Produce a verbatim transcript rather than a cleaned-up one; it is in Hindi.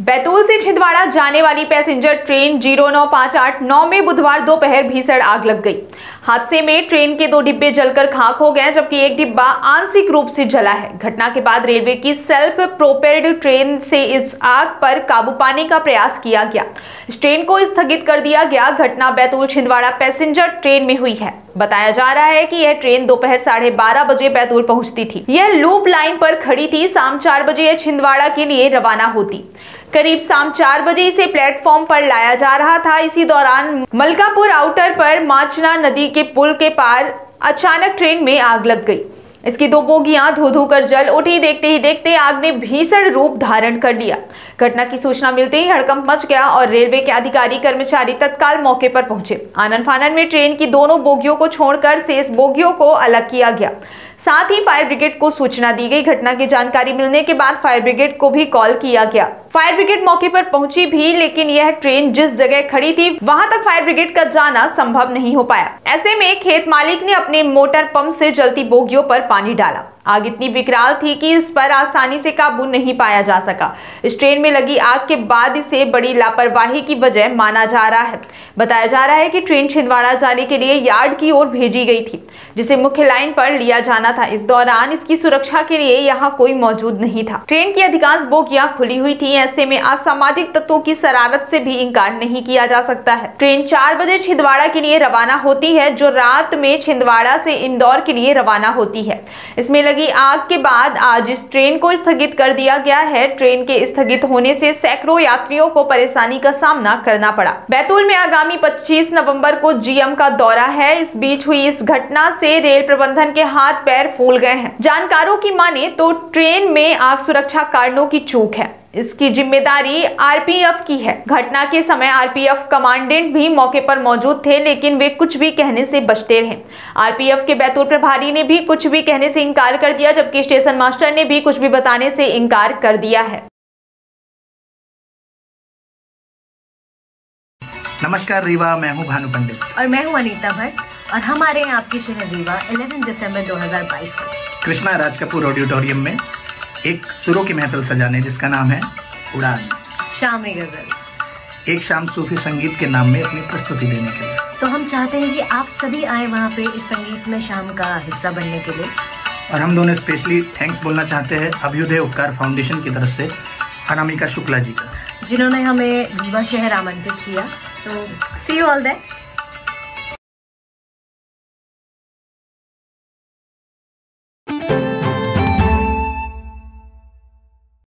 बैतूल से छिंदवाड़ा जाने वाली पैसेंजर ट्रेन जीरो नौ पाँच आठ नौ में बुधवार दोपहर भीषण आग लग गई। हादसे में ट्रेन के दो डिब्बे जलकर खाक हो गए, जबकि एक डिब्बा आंशिक रूप से जला है। घटना के बाद रेलवे की सेल्फ प्रोपेल्ड ट्रेन से इस आग पर काबू पाने का प्रयास किया गया। इस ट्रेन को स्थगित कर दिया गया। घटना बैतूल छिंदवाड़ा पैसेंजर ट्रेन में हुई है। बताया जा रहा है कि यह ट्रेन दोपहर साढ़े बारह बजे बैतूल पहुंचती थी। यह लूप लाइन पर खड़ी थी। शाम चार बजे यह छिंदवाड़ा के लिए रवाना होती। करीब शाम चार बजे इसे प्लेटफॉर्म पर लाया जा रहा था। इसी दौरान मलकापुर आउटर पर माचना नदी के पुल के पार अचानक ट्रेन में आग लग गई। इसकी दो बोगियां धो धो कर जल उठी। देखते ही देखते आग ने भीषण रूप धारण कर लिया। घटना की सूचना मिलते ही हड़कंप मच गया और रेलवे के अधिकारी कर्मचारी तत्काल मौके पर पहुंचे। आनन फानन में ट्रेन की दोनों बोगियों को छोड़कर शेष बोगियों को अलग किया गया। साथ ही फायर ब्रिगेड को सूचना दी गई। घटना की जानकारी मिलने के बाद फायर ब्रिगेड को भी कॉल किया गया। फायर ब्रिगेड मौके पर पहुंची भी, लेकिन यह ट्रेन जिस जगह खड़ी थी वहां तक फायर ब्रिगेड का जाना संभव नहीं हो पाया। ऐसे में खेत मालिक ने अपने मोटर पंप से जलती बोगियों पर पानी डाला। आग इतनी विकराल थी कि इस पर आसानी से काबू नहीं पाया जा सका। इस ट्रेन में लगी आग के बाद इसे बड़ी लापरवाही की वजह माना जा रहा है। बताया जा रहा है कि ट्रेन छिंदवाड़ा जाने के लिए यार्ड की ओर भेजी गई थी, जिसे मुख्य लाइन पर लिया जाना था। इस दौरान इसकी सुरक्षा के लिए यहाँ कोई मौजूद नहीं था। ट्रेन की अधिकांश बोगियां खुली हुई थी। ऐसे में असामाजिक तत्वों की शरारत से भी इनकार नहीं किया जा सकता है। ट्रेन चार बजे छिंदवाड़ा के लिए रवाना होती है, जो रात में छिंदवाड़ा से इंदौर के लिए रवाना होती है। इसमें लगी आग के बाद आज इस ट्रेन को स्थगित कर दिया गया है। ट्रेन के स्थगित होने से सैकड़ों यात्रियों को परेशानी का सामना करना पड़ा। बैतूल में आगामी पच्चीस नवंबर को जीएम का दौरा है। इस बीच हुई इस घटना से रेल प्रबंधन के हाथ पैर फूल गए हैं। जानकारों की माने तो ट्रेन में आग सुरक्षा कारणों की चूक है। इसकी जिम्मेदारी आरपीएफ की है। घटना के समय आरपीएफ कमांडेंट भी मौके पर मौजूद थे, लेकिन वे कुछ भी कहने से बचते रहे। आरपीएफ के बैतूल प्रभारी ने भी कुछ भी कहने से इनकार कर दिया, जबकि स्टेशन मास्टर ने भी कुछ भी बताने से इनकार कर दिया है। नमस्कार रीवा, मैं हूं भानु पंडित और मैं हूं अनीता भट्ट और हम आ रहे हैं आपके शहर रीवा ग्यारह दिसंबर दो हज़ार बाईस को कृष्णा राज कपूर ऑडिटोरियम में एक सुरों की महफिल सजाने, जिसका नाम है उड़ान शाम ए गजल, एक शाम सूफी संगीत के नाम में अपनी प्रस्तुति देने के लिए। तो हम चाहते हैं कि आप सभी आए वहाँ पे इस संगीत में शाम का हिस्सा बनने के लिए। और हम दोनों स्पेशली थैंक्स बोलना चाहते हैं अभ्युदय उपकार फाउंडेशन की तरफ से अनामिका शुक्ला जी का, जिन्होंने हमें रीवा शहर आमंत्रित किया। तो सी यू ऑल देयर।